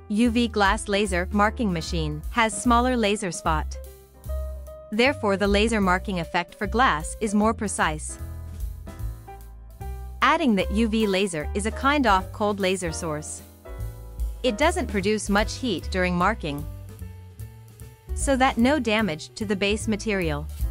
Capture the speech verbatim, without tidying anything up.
U V glass laser marking machine has smaller laser spot. Therefore, the laser marking effect for glass is more precise. Adding that U V laser is a kind of cold laser source. It doesn't produce much heat during marking, so that no damage to the base material.